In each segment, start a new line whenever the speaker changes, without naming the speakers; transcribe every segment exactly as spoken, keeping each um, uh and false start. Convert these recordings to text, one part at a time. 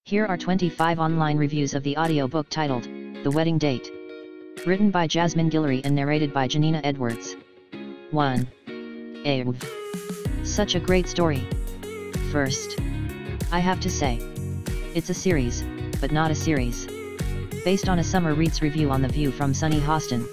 Here are twenty-five online reviews of the audiobook titled, The Wedding Date. Written by Jasmine Guillory and narrated by Janina Edwards. one. Ew. Such a great story. First, I have to say, it's a series, but not a series. Based on a Summer Reads review on The View from Sunny Hostin.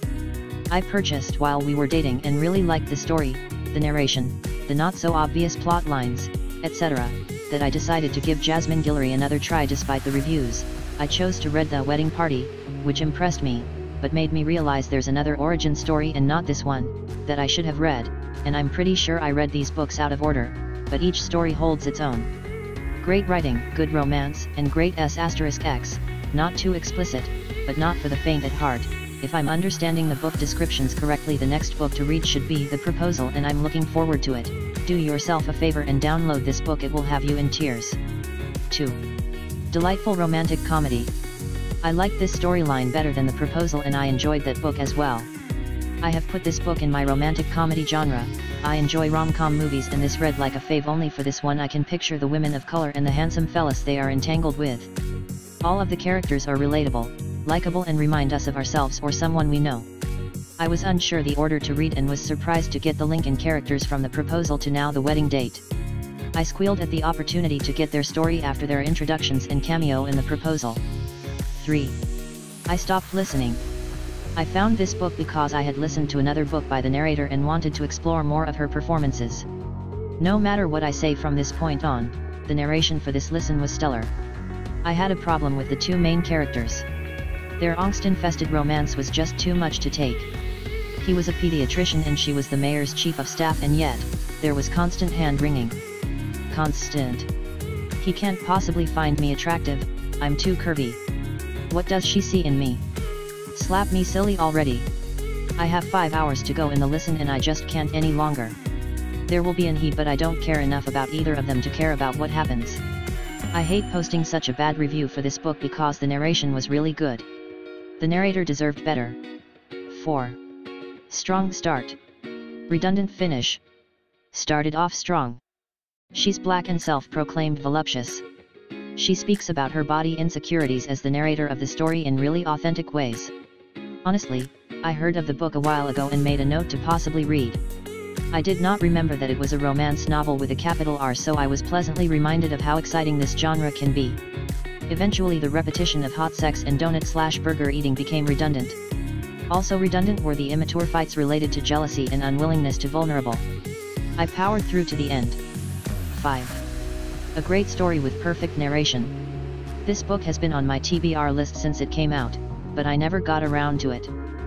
I purchased while we were dating and really liked the story, the narration, the not-so-obvious plot lines, et cetera, that I decided to give Jasmine Guillory another try despite the reviews. I chose to read The Wedding Party, which impressed me, but made me realize there's another origin story and not this one, that I should have read, and I'm pretty sure I read these books out of order, but each story holds its own. Great writing, good romance, and great S asterisk X, not too explicit, but not for the faint at heart. If I'm understanding the book descriptions correctly, the next book to read should be The Proposal, and I'm looking forward to it. Do yourself a favor and download this book, it will have you in tears. two. Delightful romantic comedy. I like this storyline better than The Proposal and I enjoyed that book as well. I have put this book in my romantic comedy genre. I enjoy rom-com movies and this read like a fave. Only for this one I can picture the women of color and the handsome fellas they are entangled with. All of the characters are relatable, likable and remind us of ourselves or someone we know. I was unsure the order to read and was surprised to get the link in characters from The Proposal to now The Wedding Date. I squealed at the opportunity to get their story after their introductions and cameo in The Proposal. three. I stopped listening. I found this book because I had listened to another book by the narrator and wanted to explore more of her performances. No matter what I say from this point on, the narration for this listen was stellar. I had a problem with the two main characters. Their angst-infested romance was just too much to take. He was a pediatrician and she was the mayor's chief of staff, and yet, there was constant hand-wringing. Constant. He can't possibly find me attractive, I'm too curvy. What does she see in me? Slap me silly already. I have five hours to go in the listen and I just can't any longer. There will be an he, but I don't care enough about either of them to care about what happens. I hate posting such a bad review for this book because the narration was really good. The narrator deserved better. four. Strong start. Redundant finish. Started off strong. She's black and self-proclaimed voluptuous. She speaks about her body insecurities as the narrator of the story in really authentic ways. Honestly, I heard of the book a while ago and made a note to possibly read. I did not remember that it was a romance novel with a capital R, so I was pleasantly reminded of how exciting this genre can be. Eventually the repetition of hot sex and donut slash burger eating became redundant. Also redundant were the immature fights related to jealousy and unwillingness to vulnerable. I powered through to the end. five. A great story with perfect narration. This book has been on my T B R list since it came out, but I never got around to it.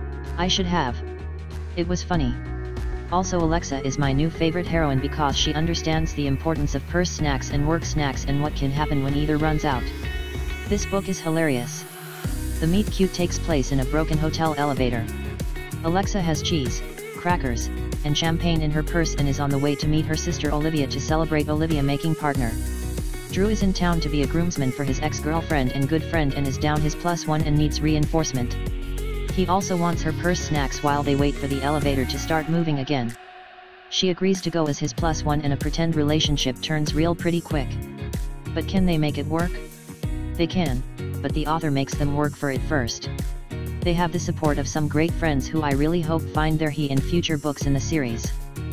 I should have. It was funny. Also, Alexa is my new favorite heroine because she understands the importance of purse snacks and work snacks and what can happen when either runs out. This book is hilarious. The meet cute takes place in a broken hotel elevator. Alexa has cheese, crackers, and champagne in her purse and is on the way to meet her sister Olivia to celebrate Olivia making partner. Drew is in town to be a groomsman for his ex-girlfriend and good friend and is down his plus one and needs reinforcement. He also wants her purse snacks while they wait for the elevator to start moving again. She agrees to go as his plus one and a pretend relationship turns real pretty quick. But can they make it work? They can, but the author makes them work for it first. They have the support of some great friends who I really hope find their he in future books in the series.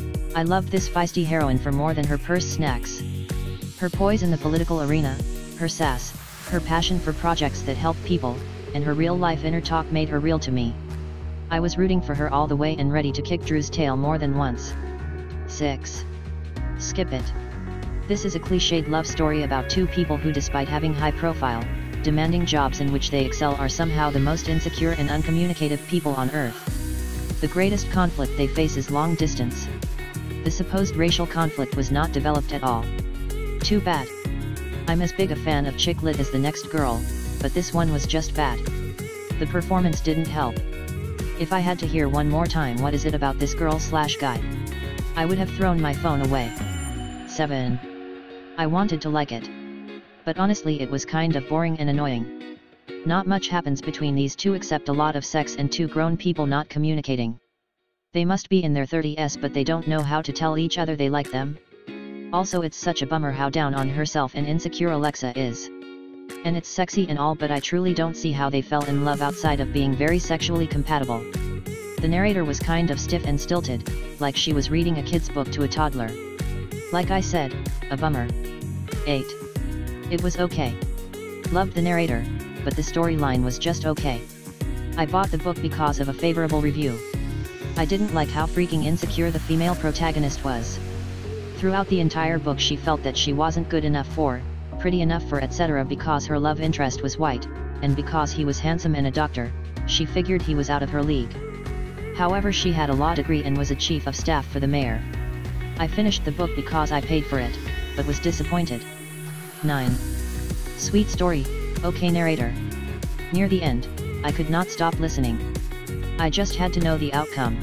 I loved this feisty heroine for more than her purse snacks. Her poise in the political arena, her sass, her passion for projects that help people, and her real-life inner talk made her real to me. I was rooting for her all the way and ready to kick Drew's tail more than once. six. Skip it. This is a cliched love story about two people who, despite having high-profile, demanding jobs in which they excel, are somehow the most insecure and uncommunicative people on earth. The greatest conflict they face is long distance. The supposed racial conflict was not developed at all. Too bad. I'm as big a fan of chick lit as the next girl, but this one was just bad. The performance didn't help. If I had to hear one more time what is it about this girl slash guy, I would have thrown my phone away. seven. I wanted to like it. But honestly it was kind of boring and annoying. Not much happens between these two except a lot of sex and two grown people not communicating. They must be in their thirties but they don't know how to tell each other they like them. Also, it's such a bummer how down on herself and insecure Alexa is. And it's sexy and all, but I truly don't see how they fell in love outside of being very sexually compatible. The narrator was kind of stiff and stilted, like she was reading a kid's book to a toddler. Like I said, a bummer. eight. It was okay. Loved the narrator, but the storyline was just okay. I bought the book because of a favorable review. I didn't like how freaking insecure the female protagonist was. Throughout the entire book she felt that she wasn't good enough for, pretty enough for et cetera because her love interest was white, and because he was handsome and a doctor, she figured he was out of her league. However, she had a law degree and was a chief of staff for the mayor. I finished the book because I paid for it, but was disappointed. nine. Sweet story, okay narrator. Near the end, I could not stop listening. I just had to know the outcome.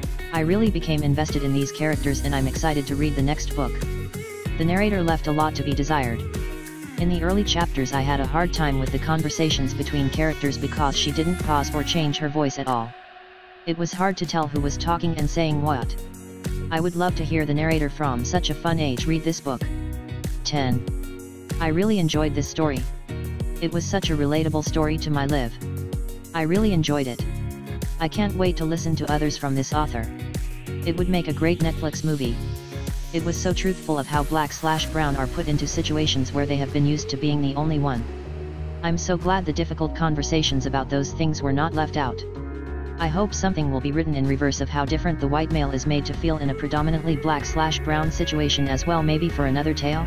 I really became invested in these characters and I'm excited to read the next book. The narrator left a lot to be desired. In the early chapters I had a hard time with the conversations between characters because she didn't pause or change her voice at all. It was hard to tell who was talking and saying what. I would love to hear the narrator from such a fun age read this book. ten. I really enjoyed this story. It was such a relatable story to my life. I really enjoyed it. I can't wait to listen to others from this author. It would make a great Netflix movie. It was so truthful of how black slash brown are put into situations where they have been used to being the only one. I'm so glad the difficult conversations about those things were not left out. I hope something will be written in reverse of how different the white male is made to feel in a predominantly black slash brown situation as well, maybe for another tale.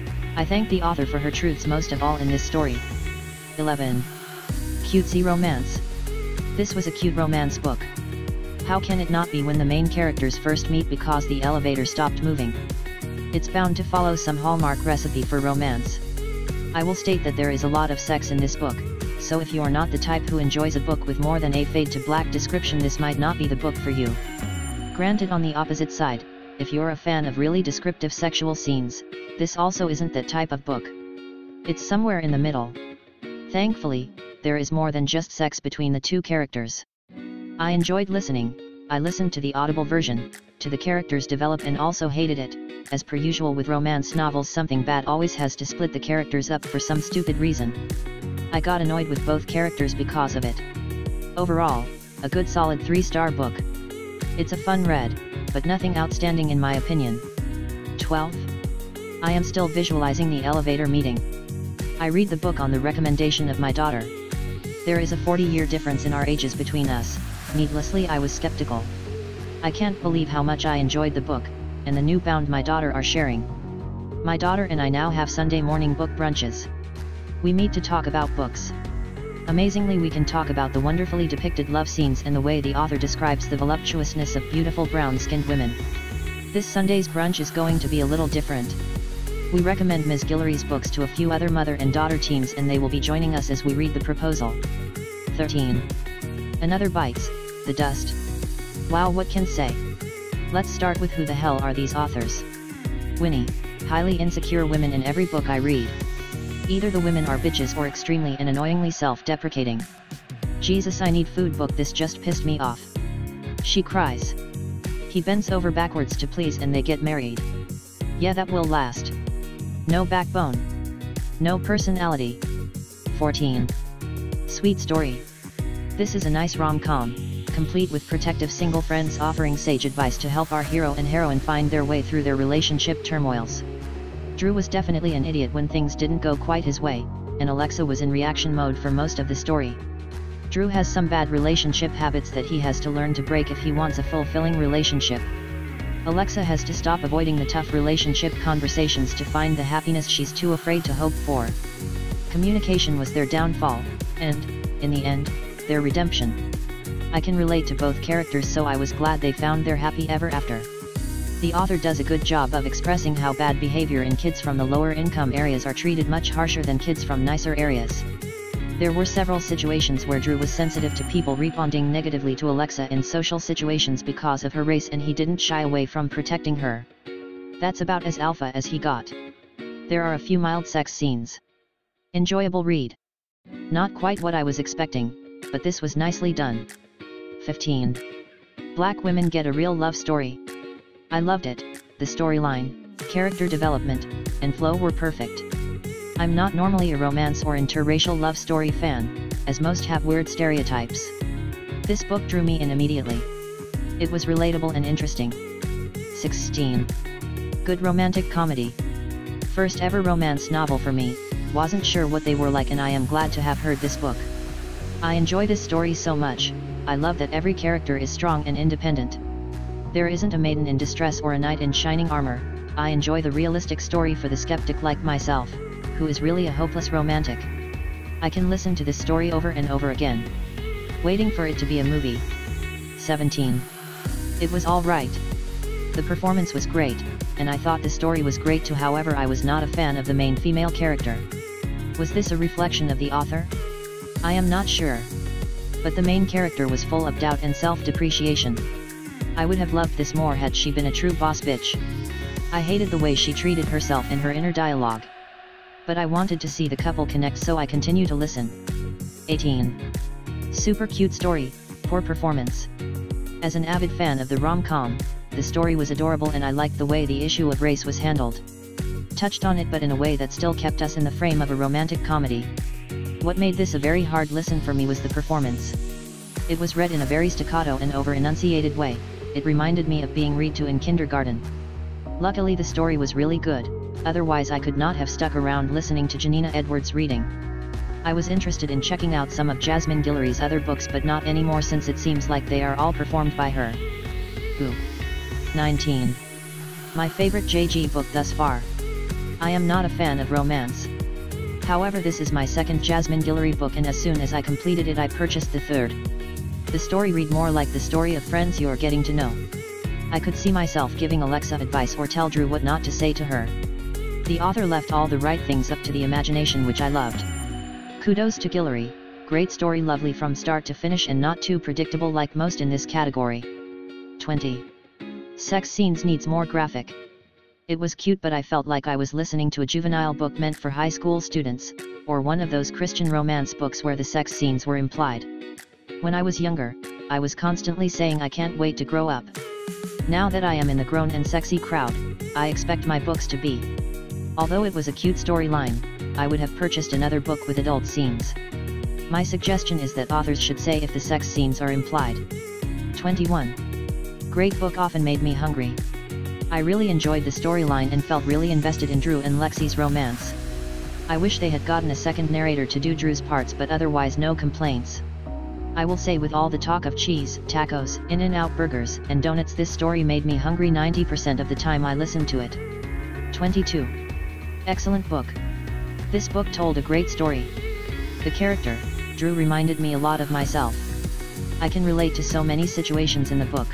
I thank the author for her truths most of all in this story. eleven. Cutesy romance. This was a cute romance book. How can it not be when the main characters first meet because the elevator stopped moving? It's bound to follow some hallmark recipe for romance. I will state that there is a lot of sex in this book, so if you're not the type who enjoys a book with more than a fade to black description, this might not be the book for you. Granted, on the opposite side, if you're a fan of really descriptive sexual scenes, this also isn't that type of book. It's somewhere in the middle. Thankfully, there is more than just sex between the two characters. I enjoyed listening. I listened to the Audible version, to the characters develop, and also hated it. As per usual with romance novels, something bad always has to split the characters up for some stupid reason. I got annoyed with both characters because of it. Overall, a good solid three star book. It's a fun read, but nothing outstanding in my opinion. twelve. I am still visualizing the elevator meeting. I read the book on the recommendation of my daughter. There is a forty year difference in our ages between us. Needlessly, I was skeptical. I can't believe how much I enjoyed the book, and the new bound my daughter are sharing. My daughter and I now have Sunday morning book brunches. We meet to talk about books. Amazingly, we can talk about the wonderfully depicted love scenes and the way the author describes the voluptuousness of beautiful brown-skinned women. This Sunday's brunch is going to be a little different. We recommend Miz Guillory's books to a few other mother and daughter teams, and they will be joining us as we read the proposal. thirteen. Another Bites the Dust. Wow, what can say? Let's start with who the hell are these authors? Winnie, highly insecure women in every book I read. Either the women are bitches or extremely and annoyingly self-deprecating. Jesus, I need food book, this just pissed me off. She cries. He bends over backwards to please and they get married. Yeah, that will last. No backbone. No personality. fourteen. Sweet Story. This is a nice rom-com, complete with protective single friends offering sage advice to help our hero and heroine find their way through their relationship turmoils. Drew was definitely an idiot when things didn't go quite his way, and Alexa was in reaction mode for most of the story. Drew has some bad relationship habits that he has to learn to break if he wants a fulfilling relationship. Alexa has to stop avoiding the tough relationship conversations to find the happiness she's too afraid to hope for. Communication was their downfall, and, in the end, their redemption. I can relate to both characters, so I was glad they found their happy ever after. The author does a good job of expressing how bad behavior in kids from the lower income areas are treated much harsher than kids from nicer areas. There were several situations where Drew was sensitive to people responding negatively to Alexa in social situations because of her race, and he didn't shy away from protecting her. That's about as alpha as he got. There are a few mild sex scenes. Enjoyable read. Not quite what I was expecting, but this was nicely done. fifteen. Black women get a real love story. I loved it. The storyline, character development, and flow were perfect. I'm not normally a romance or interracial love story fan, as most have weird stereotypes. This book drew me in immediately. It was relatable and interesting. sixteen. Good romantic comedy. First ever romance novel for me, wasn't sure what they were like and I am glad to have heard this book. I enjoy this story so much, I love that every character is strong and independent. There isn't a maiden in distress or a knight in shining armor. I enjoy the realistic story for the skeptic like myself, who is really a hopeless romantic. I can listen to this story over and over again. Waiting for it to be a movie. seventeen. It was all right. The performance was great, and I thought the story was great too, however I was not a fan of the main female character. Was this a reflection of the author? I am not sure. But the main character was full of doubt and self-depreciation. I would have loved this more had she been a true boss bitch. I hated the way she treated herself and her inner dialogue. But I wanted to see the couple connect, so I continue to listen. eighteen. Super cute story, poor performance. As an avid fan of the rom-com, the story was adorable and I liked the way the issue of race was handled. Touched on it but in a way that still kept us in the frame of a romantic comedy. What made this a very hard listen for me was the performance. It was read in a very staccato and over-enunciated way. It reminded me of being read to in kindergarten. Luckily the story was really good, otherwise I could not have stuck around listening to Janina Edwards reading. I was interested in checking out some of Jasmine Guillory's other books but not anymore since it seems like they are all performed by her. Ooh. nineteen. My favorite J G book thus far. I am not a fan of romance. However, this is my second Jasmine Guillory book and as soon as I completed it I purchased the third. The story read more like the story of friends you are getting to know. I could see myself giving Alexa advice or tell Drew what not to say to her. The author left all the right things up to the imagination, which I loved. Kudos to Guillory, great story, lovely from start to finish and not too predictable like most in this category. twenty. Sex scenes needs more graphic. It was cute but I felt like I was listening to a juvenile book meant for high school students, or one of those Christian romance books where the sex scenes were implied. When I was younger, I was constantly saying I can't wait to grow up. Now that I am in the grown and sexy crowd, I expect my books to be. Although it was a cute storyline, I would have purchased another book with adult scenes. My suggestion is that authors should say if the sex scenes are implied. twenty-one. Great book, often made me hungry. I really enjoyed the storyline and felt really invested in Drew and Lexi's romance. I wish they had gotten a second narrator to do Drew's parts, but otherwise no complaints. I will say, with all the talk of cheese, tacos, In-N-Out burgers, and donuts, this story made me hungry ninety percent of the time I listened to it. twenty-two. Excellent book. This book told a great story. The character, Drew, reminded me a lot of myself. I can relate to so many situations in the book.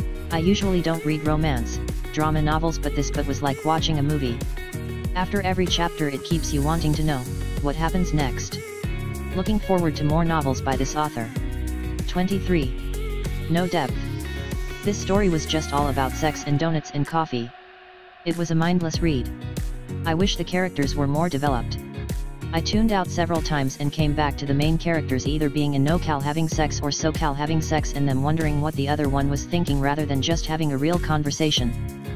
I usually don't read romance, drama novels, but this but was like watching a movie. After every chapter it keeps you wanting to know what happens next. Looking forward to more novels by this author. twenty-three. No depth. This story was just all about sex and donuts and coffee. It was a mindless read. I wish the characters were more developed. I tuned out several times and came back to the main characters either being in NoCal having sex or SoCal having sex and them wondering what the other one was thinking rather than just having a real conversation.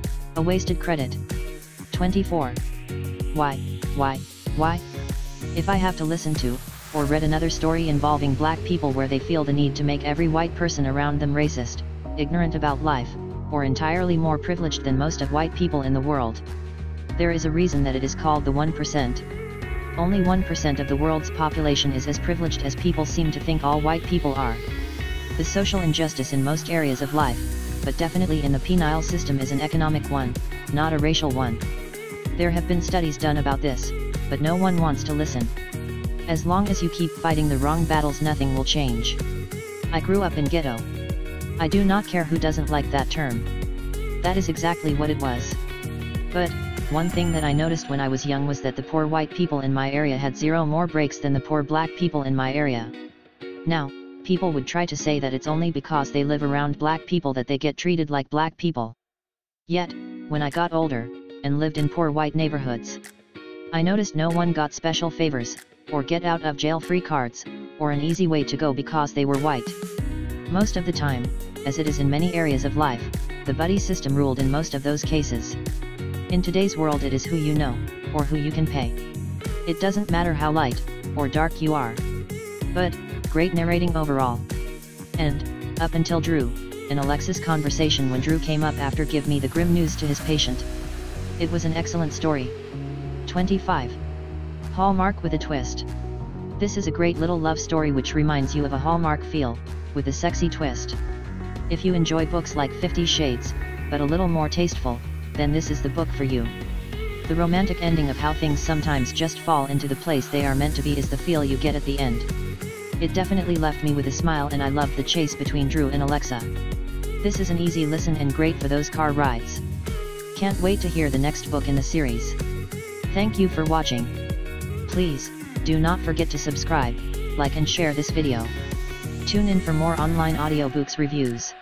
A wasted credit. twenty-four. Why, why, why? If I have to listen to, or read another story involving black people where they feel the need to make every white person around them racist, ignorant about life, or entirely more privileged than most of white people in the world. There is a reason that it is called the one percent. Only one percent of the world's population is as privileged as people seem to think all white people are. The social injustice in most areas of life, but definitely in the penile system, is an economic one, not a racial one. There have been studies done about this, but no one wants to listen. As long as you keep fighting the wrong battles, nothing will change. I grew up in ghetto. I do not care who doesn't like that term. That is exactly what it was. But, one thing that I noticed when I was young was that the poor white people in my area had zero more breaks than the poor black people in my area. Now, people would try to say that it's only because they live around black people that they get treated like black people. Yet, when I got older, and lived in poor white neighborhoods, I noticed no one got special favors, or get out of jail free cards, or an easy way to go because they were white. Most of the time, as it is in many areas of life, the buddy system ruled in most of those cases. In today's world it is who you know, or who you can pay. It doesn't matter how light or dark you are. But, great narrating overall. And, up until Drew and Alexa's conversation when Drew came up after give me the grim news to his patient. It was an excellent story. twenty-five. Hallmark with a twist. This is a great little love story which reminds you of a Hallmark feel, with a sexy twist. If you enjoy books like Fifty Shades, but a little more tasteful, then this is the book for you. The romantic ending of how things sometimes just fall into the place they are meant to be is the feel you get at the end. It definitely left me with a smile, and I loved the chase between Drew and Alexa. This is an easy listen and great for those car rides. Can't wait to hear the next book in the series. Thank you for watching. Please, do not forget to subscribe, like and share this video. Tune in for more online audiobooks reviews.